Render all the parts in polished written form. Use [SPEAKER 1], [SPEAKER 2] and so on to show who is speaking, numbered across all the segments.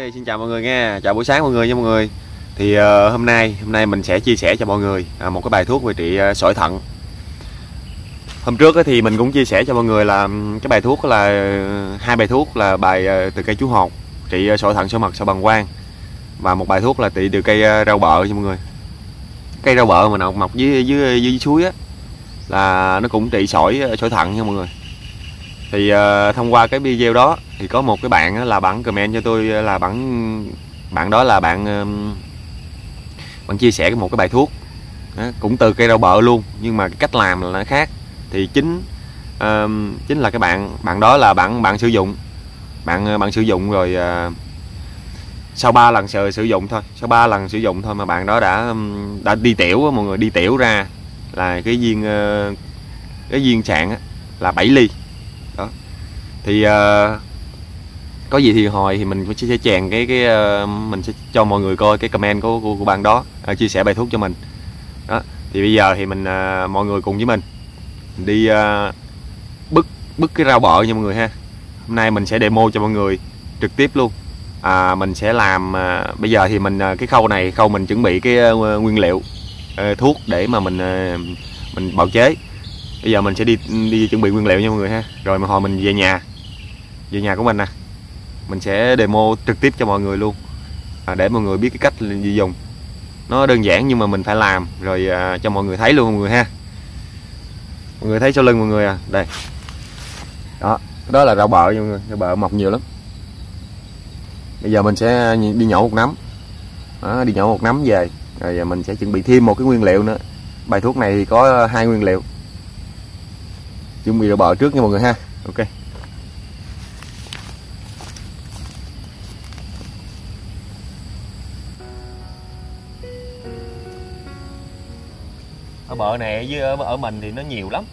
[SPEAKER 1] Xin chào mọi người nha, chào buổi sáng mọi người nha mọi người. Thì hôm nay mình sẽ chia sẻ cho mọi người một cái bài thuốc về trị sỏi thận. Hôm trước thì mình cũng chia sẻ cho mọi người là cái bài thuốc là hai bài thuốc là bài từ cây chú hột trị sỏi thận, sỏi mật, sỏi bàng quang, và một bài thuốc là trị từ cây rau bợ nha mọi người. Cây rau bợ mà nó mọc dưới suối á là nó cũng trị sỏi thận nha mọi người. Thì thông qua cái video đó thì có một cái bạn là bạn comment cho tôi là bạn đó là bạn chia sẻ một cái bài thuốc cũng từ cây rau bợ luôn, nhưng mà cái cách làm là nó khác. Thì chính là cái bạn đó là bạn sử dụng bạn sử dụng rồi, sau 3 lần sử dụng thôi mà bạn đó đã đi tiểu mọi người, đi tiểu ra là cái viên sạn là 7 ly đó. Thì có gì thì hồi thì mình sẽ chèn mình sẽ cho mọi người coi cái comment của bạn đó chia sẻ bài thuốc cho mình đó. Thì bây giờ thì mọi người cùng với mình đi bứt cái rau bợ nha mọi người ha. Hôm nay mình sẽ demo cho mọi người trực tiếp luôn. Mình sẽ làm bây giờ thì cái khâu mình chuẩn bị cái nguyên liệu thuốc để mà mình bào chế. Bây giờ mình sẽ đi chuẩn bị nguyên liệu nha mọi người ha. Rồi mà hồi mình về nhà của mình nè, mình sẽ demo trực tiếp cho mọi người luôn, để mọi người biết cái cách gì dùng. Nó đơn giản nhưng mà mình phải làm rồi cho mọi người thấy luôn mọi người ha. Mọi người thấy sau lưng mọi người đây đó là rau bợ nha mọi người. Rau bợ mọc nhiều lắm. Bây giờ mình sẽ đi nhổ một nắm đi nhổ một nắm về, rồi mình sẽ chuẩn bị thêm một cái nguyên liệu nữa. Bài thuốc này thì có 2 nguyên liệu. Chuẩn bị rau bợ trước nha mọi người ha. Ok. Rau bợ này ở mình thì nó nhiều lắm.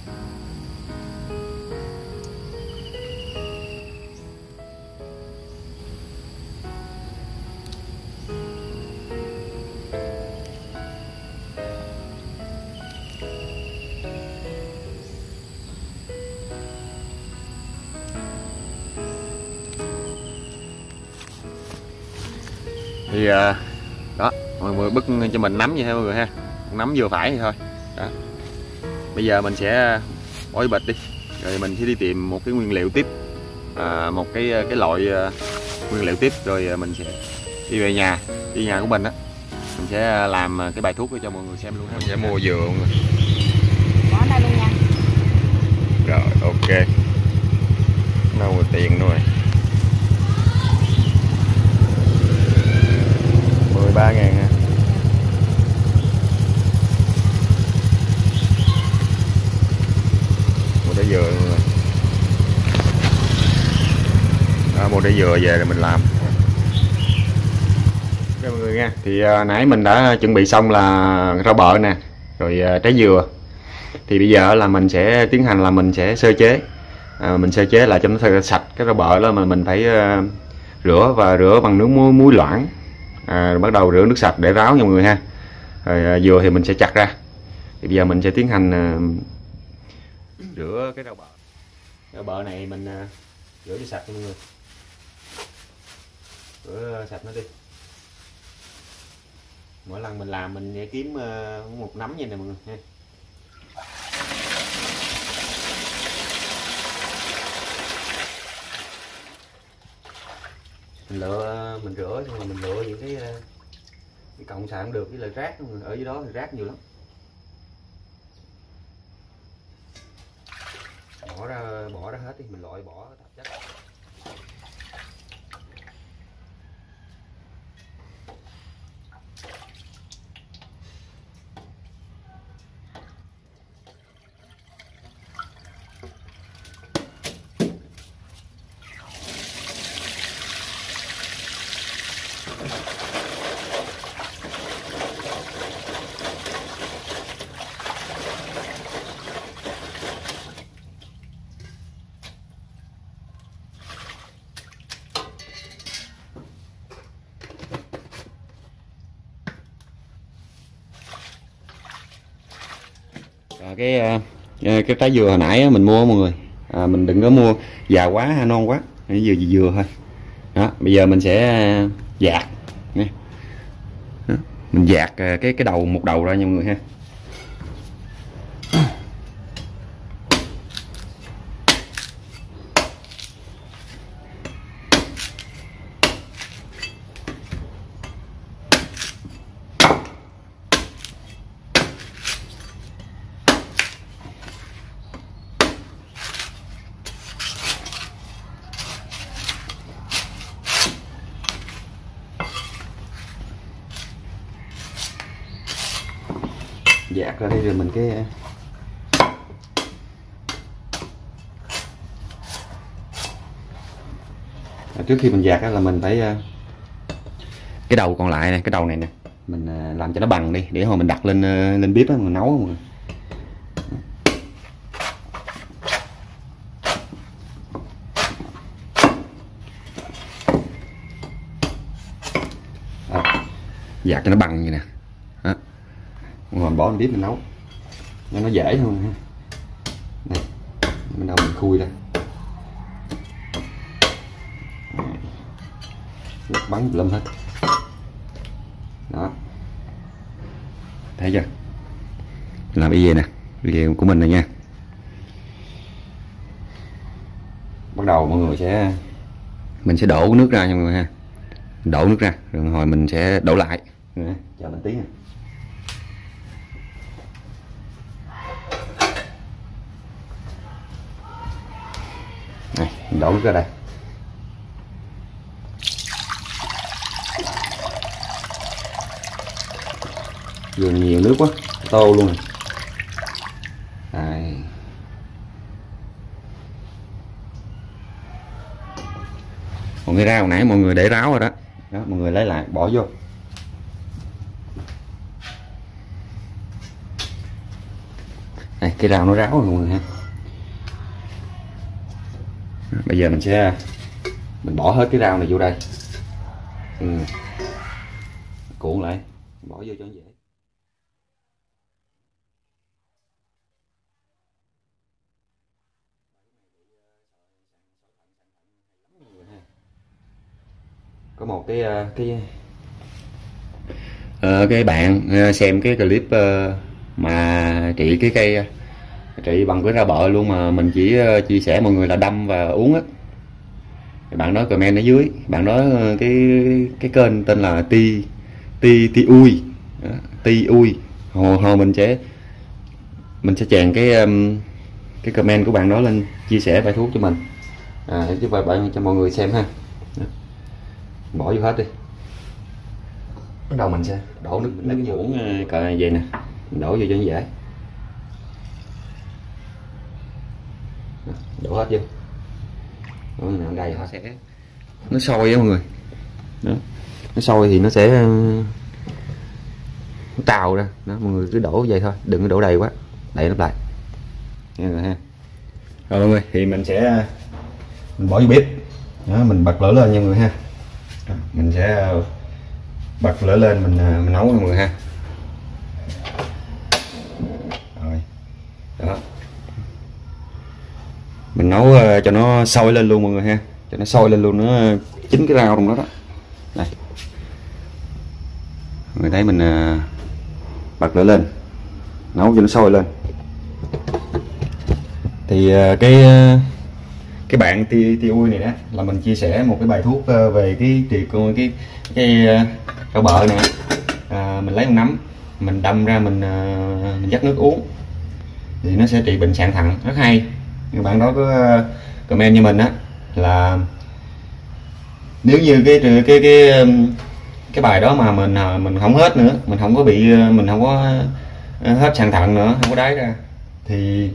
[SPEAKER 1] Thì đó, mọi người bứt cho mình nắm vậy ha mọi người ha, nắm vừa phải thì thôi đó. Bây giờ mình sẽ bỏ cái bịch đi, rồi mình sẽ đi tìm một cái nguyên liệu tiếp, một cái loại nguyên liệu tiếp, rồi mình sẽ đi về nhà của mình á, mình sẽ làm cái bài thuốc cho mọi người xem luôn ha. Mình sẽ mua dừa mọi người.
[SPEAKER 2] Bỏ đây luôn nha.
[SPEAKER 1] Rồi ok, đâu rồi tiền rồi. 13.000 ha. Mua trái dừa luôn rồi. Mua trái dừa về rồi mình làm. Ok mọi người nha. Thì nãy mình đã chuẩn bị xong là rau bợ nè, rồi trái dừa. Thì bây giờ là mình sẽ tiến hành là mình sẽ sơ chế. Mình sơ chế lại cho nó thật sạch cái rau bợ đó, mà mình phải rửa bằng nước muối loãng. Bắt đầu rửa nước sạch để ráo nha mọi người ha. Rồi dừa thì mình sẽ chặt ra. Thì bây giờ mình sẽ tiến hành rửa cái rau bợ. Rau bợ này mình rửa cho sạch nha mọi người. Rửa sạch nó đi. Mỗi lần mình làm mình sẽ kiếm một nắm như này mọi người ha. Mình rửa xong rồi mình lựa những cái cọng xài không được, với lại rác ở dưới đó thì rác nhiều lắm. Bỏ ra hết đi, mình loại bỏ tạp chất. Cái trái dừa hồi nãy mình mua mọi người, mình đừng có mua già quá hay non quá, dừa thôi. Đó, bây giờ mình sẽ dạt nha. Đó, mình dạt cái đầu, một đầu ra nha mọi người ha. Dạt ra đây rồi mình trước khi mình dạt là mình phải cái đầu còn lại này, cái đầu này nè, mình làm cho nó bằng đi để hồi mình đặt lên bếp mình nấu mọi người. Dạt cho nó bằng như nè. Đó. Mình bỏ lên bếp mình nấu nó dễ hơn ha. Này, mình đâu mình khui ra, bắn lâm hết. Đó, thấy chưa? Làm y về nè, video của mình này nha. Bắt đầu mọi người mình sẽ đổ nước ra nha mọi người ha, đổ nước ra rồi hồi mình sẽ đổ lại. Chờ mình tí nha. Này, mình đổ nước ra đây. Vừa nhiều nước quá, tô luôn này. Đây. Còn cái rau hồi nãy mọi người để ráo rồi đó. Đó, mọi người lấy lại bỏ vô. Đây, cái rau nó ráo rồi mọi người ha. Bây giờ mình bỏ hết cái rau này vô đây. Cuộn lại, bỏ vô cho nó dễ. Có một cái bạn xem cái clip mà trị cái cây trị bằng cái rau bợ luôn, mà mình chỉ chia sẻ mọi người là đâm và uống á. Bạn đó comment ở dưới, bạn đó cái kênh tên là ti ui ti ui. Hồi mình sẽ chèn cái comment của bạn đó lên chia sẻ bài thuốc cho mình, chứ bạn cho mọi người xem ha. Bỏ vô hết đi. Bắt đầu mình sẽ đổ nước, mình lấy cái muỗng cờ vậy nè, mình đổ vô cho nó dễ. Đổ hết vô. Đó, đây họ sẽ nó sôi á mọi người. Đó. Nó sôi thì nó sẽ nó trào ra. Đó, mọi người cứ đổ vậy thôi, đừng có đổ đầy quá, đậy nó lại. Nghe rồi ha. Rồi mọi người, thì mình bỏ vô bếp. Đó, mình bật lửa lên nha mọi người ha. Mình sẽ bật lửa lên mình nấu nha mọi người ha. Rồi. Đó. Mình nấu cho nó sôi lên luôn mọi người ha, cho nó sôi lên luôn, nó chín cái rau trong đó đó. Đây, mọi người thấy mình bật lửa lên nấu cho nó sôi lên. Thì cái bạn ti ui này đó là mình chia sẻ một cái bài thuốc về cái rau bợ này. Mình lấy con nấm mình đâm ra mình dắt nước uống thì nó sẽ trị bệnh sạn thận rất hay. Các bạn đó có comment cho mình á là nếu như cái bài đó mà mình không hết nữa, mình không có hết sạn thận nữa, không có đái ra thì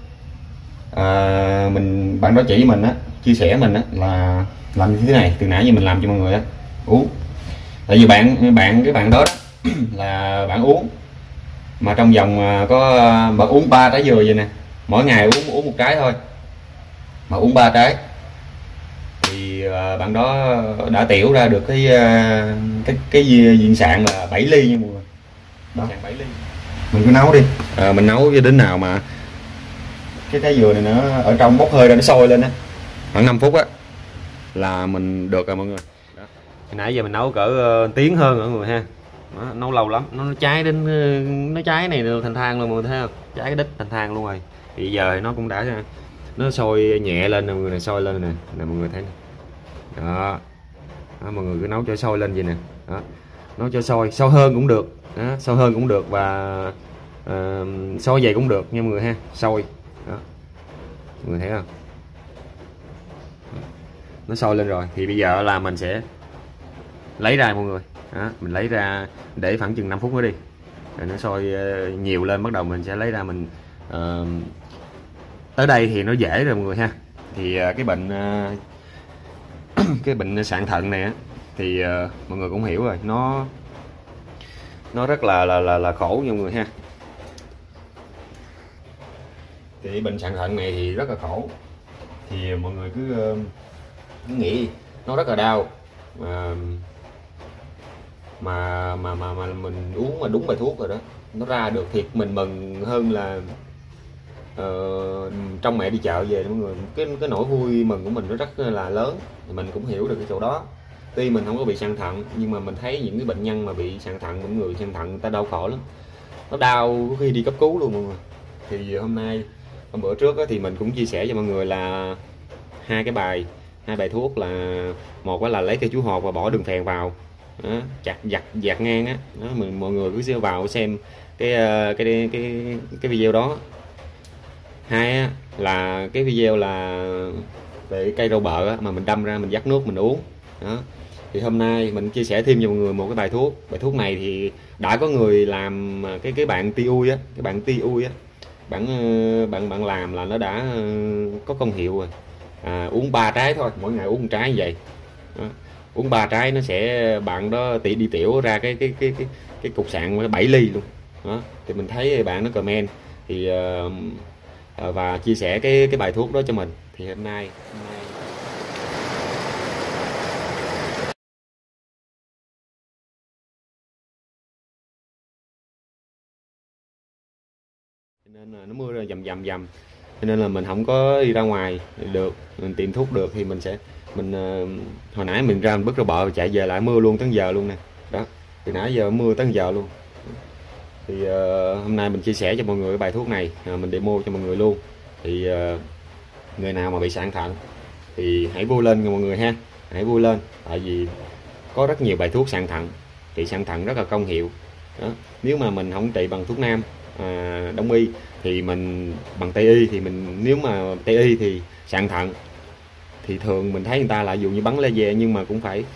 [SPEAKER 1] bạn đó chỉ mình á, chia sẻ mình á là làm như thế này, từ nãy giờ mình làm cho mọi người á uống. Tại vì cái bạn đó là bạn uống mà trong vòng bạn uống 3 trái dừa vậy nè, mỗi ngày uống một trái thôi mà uống 3 trái thì bạn đó đã tiểu ra được cái viên sạn là 7 ly nha mọi người. Đó. 7 ly. Mình cứ nấu đi, mình nấu cho đến nào mà cái trái dừa này nó ở trong bốc hơi ra, nó sôi lên á khoảng 5 phút á là mình được rồi mọi người. Đó. Hồi nãy giờ mình nấu cỡ tiếng hơn mọi người ha. Đó, nấu lâu lắm, nó cháy đến nó cháy này thành than luôn mọi người thấy không? Cháy cái đít thành than luôn rồi. Thì giờ thì nó cũng đã nó sôi nhẹ lên nè mọi người, này sôi lên nè mọi người thấy nè. Đó. Đó, mọi người cứ nấu cho sôi lên vậy nè. Đó. Nấu cho sôi hơn cũng được. Đó, sôi hơn cũng được và sôi vậy cũng được nha mọi người ha. Sôi. Đó. Mọi người thấy không? Nó sôi lên rồi thì bây giờ là mình sẽ lấy ra mọi người. Đó, mình lấy ra để khoảng chừng 5 phút nữa đi, rồi nó sôi nhiều lên bắt đầu mình sẽ lấy ra mình tới đây thì nó dễ rồi mọi người ha. Thì cái bệnh cái bệnh sạn thận này á thì mọi người cũng hiểu rồi, nó rất là khổ nha mọi người ha. Thì bệnh sạn thận này thì rất là khổ, thì mọi người cứ nghĩ nó rất là đau mà mình uống mà đúng bài thuốc rồi đó, nó ra được thiệt mình mừng hơn là trong mẹ đi chợ về mọi người. Cái nỗi vui mừng của mình nó rất là lớn, mình cũng hiểu được cái chỗ đó. Tuy mình không có bị sạn thận nhưng mà mình thấy những cái bệnh nhân mà bị sạn thận, những người sạn thận người ta đau khổ lắm, nó đau có khi đi cấp cứu luôn mọi người. Thì hôm bữa trước thì mình cũng chia sẻ cho mọi người là hai bài thuốc, là một là lấy cây chuối hột và bỏ đường phèn vào, đó, dạt ngang á, đó, mọi người cứ vào xem cái video đó. Hai là cái video là về cây rau bợ á, mà mình đâm ra mình vắt nước mình uống đó. Thì hôm nay mình chia sẻ thêm cho mọi người một cái bài thuốc này thì đã có người làm cái bạn ti ui á, bạn làm là nó đã có công hiệu rồi. Uống 3 trái thôi, mỗi ngày uống 1 trái như vậy đó. Uống 3 trái nó sẽ bạn đó đi tiểu ra cái cục sạn 7 ly luôn đó. Thì mình thấy bạn nó comment thì và chia sẻ cái bài thuốc đó cho mình. Thì hôm nay nên là nó mưa ra dầm cho nên là mình không có đi ra ngoài được, mình tìm thuốc được thì mình hồi nãy mình ra mình bứt ra bờ chạy về lại mưa luôn tới giờ luôn nè đó. Từ nãy giờ mưa tới giờ luôn. Thì hôm nay mình chia sẻ cho mọi người cái bài thuốc này, mình demo cho mọi người luôn. Thì người nào mà bị sạn thận thì hãy vui lên nha mọi người ha, hãy vui lên, tại vì có rất nhiều bài thuốc sạn thận, trị sạn thận rất là công hiệu đó. Nếu mà mình không trị bằng thuốc nam đông y thì mình bằng tây y, thì nếu mà tây y thì sạn thận thì thường mình thấy người ta lại dùng như bắn laser, nhưng mà cũng phải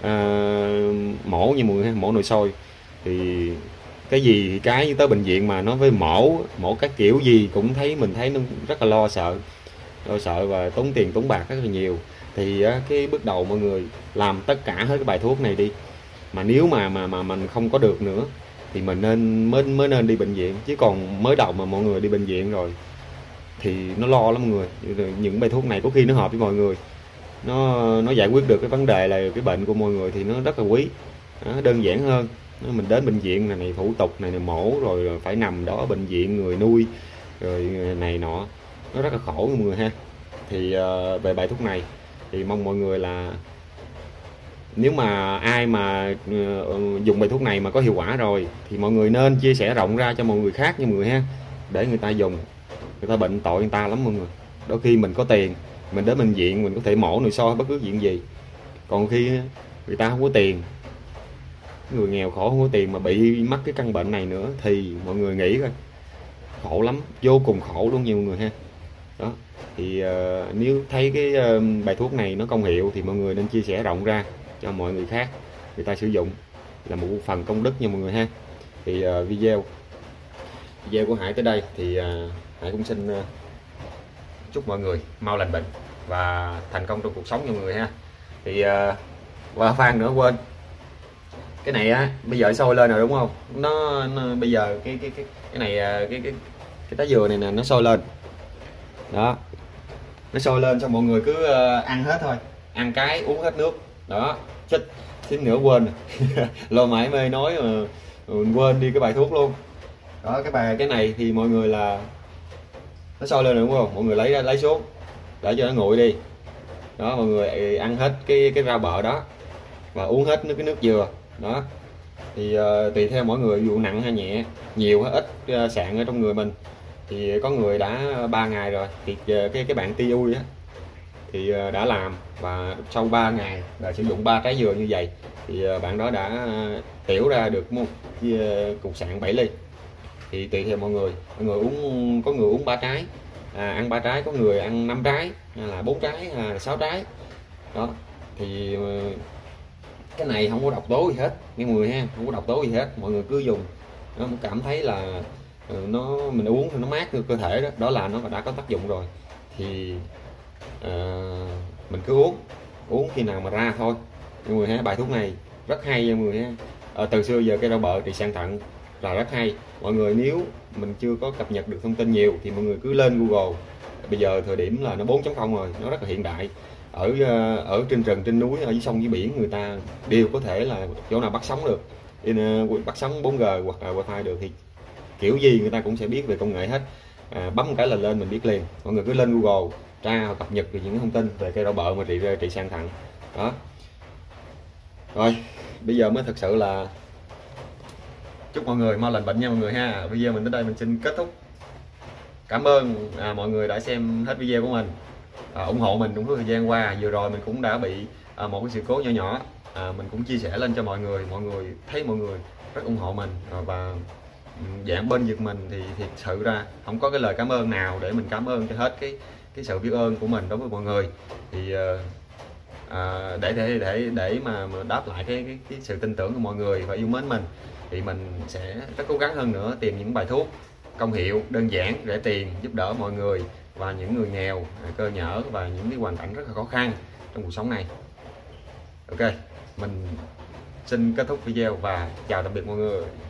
[SPEAKER 1] mổ như mọi người, mổ nội soi. Thì cái gì thì cái tới bệnh viện mà nó với mổ các kiểu gì cũng mình thấy nó rất là lo sợ và tốn tiền tốn bạc rất là nhiều. Thì cái bước đầu mọi người làm tất cả hết cái bài thuốc này đi, mà nếu mà mình không có được nữa thì mình mới nên đi bệnh viện. Chứ còn mới đầu mà mọi người đi bệnh viện rồi thì nó lo lắm mọi người. Những bài thuốc này có khi nó hợp với mọi người, nó giải quyết được cái vấn đề là cái bệnh của mọi người thì nó rất là quý đó, đơn giản hơn. Mình đến bệnh viện này thủ tục này mổ rồi phải nằm đó bệnh viện, người nuôi rồi này nọ, nó rất là khổ mọi người ha. Thì về bài thuốc này thì mong mọi người là nếu mà ai mà dùng bài thuốc này mà có hiệu quả rồi thì mọi người nên chia sẻ rộng ra cho mọi người khác nha mọi người ha, để người ta dùng. Người ta bệnh tội người ta lắm mọi người. Đôi khi mình có tiền mình đến bệnh viện mình có thể mổ nội soi bất cứ chuyện gì, còn khi người ta không có tiền, người nghèo khổ không có tiền mà bị mắc cái căn bệnh này nữa thì mọi người nghĩ coi, khổ lắm, vô cùng khổ luôn nhiều người ha. Đó thì nếu thấy cái bài thuốc này nó công hiệu thì mọi người nên chia sẻ rộng ra cho mọi người khác người ta sử dụng, là một phần công đức nha mọi người ha. Thì video của Hải tới đây thì Hải cũng xin chúc mọi người mau lành bệnh và thành công trong cuộc sống nha mọi người ha. Thì và khoan nữa quên, cái này á bây giờ sôi lên rồi đúng không, nó bây giờ cái này cái lá dừa này nè nó sôi lên đó, nó sôi lên xong mọi người cứ ăn hết thôi, ăn cái uống hết nước đó. Chết xíu nữa quên lo mãi mê nói mà quên đi cái bài thuốc luôn đó. Cái này thì mọi người là nó sôi lên rồi đúng không, mọi người lấy xuống để cho nó nguội đi đó, mọi người ăn hết cái rau bợ đó và uống hết cái nước dừa đó. Thì tùy theo mỗi người, dù nặng hay nhẹ, nhiều hay ít sạn ở trong người mình. Thì có người đã 3 ngày rồi, thì cái bạn Tiui á thì đã làm, và sau 3 ngày là sử dụng 3 trái dừa như vậy thì bạn đó đã tiểu ra được một cục sạn 7 ly. Thì tùy theo mọi người uống, có người uống 3 trái, ăn 3 trái, có người ăn 5 trái, hay là 4 trái, 6 trái đó. Thì cái này không có độc tố gì hết nghe mọi người ha, không có độc tố gì hết, mọi người cứ dùng. Nó cảm thấy là mình uống thì nó mát cơ thể đó, đó là nó đã có tác dụng rồi. Thì mình cứ uống khi nào mà ra thôi mọi người ha. Bài thuốc này rất hay nha mọi người ha. Từ xưa giờ cây rau bợ trị sang thận là rất hay. Mọi người nếu mình chưa có cập nhật được thông tin nhiều thì mọi người cứ lên Google. Bây giờ thời điểm là nó 4.0 rồi, nó rất là hiện đại. Ở trên rừng, trên núi, ở dưới sông dưới biển, người ta đều có thể là chỗ nào bắt sóng được, bắt sóng 4G hoặc là wifi được, thì kiểu gì người ta cũng sẽ biết về công nghệ hết. Bấm một cái là lên mình biết liền. Mọi người cứ lên Google tra cập nhật về những thông tin về cây rau bợ mà trị sang thận đó. Rồi bây giờ mới thực sự là chúc mọi người mau lành bệnh nha mọi người ha. Video mình đến đây mình xin kết thúc. Cảm ơn mọi người đã xem hết video của mình, ủng hộ mình trong thời gian qua. Vừa rồi mình cũng đã bị một cái sự cố nhỏ nhỏ, mình cũng chia sẻ lên cho mọi người thấy mọi người rất ủng hộ mình và dạng bên vực mình. thì thực sự ra không có cái lời cảm ơn nào để mình cảm ơn cho hết cái sự biết ơn của mình đối với mọi người. Thì để mà đáp lại cái sự tin tưởng của mọi người và yêu mến mình, thì mình sẽ rất cố gắng hơn nữa, tìm những bài thuốc công hiệu, đơn giản, rẻ tiền, giúp đỡ mọi người và những người nghèo, cơ nhở và những cái hoàn cảnh rất là khó khăn trong cuộc sống này. Ok, mình xin kết thúc video và chào tạm biệt mọi người.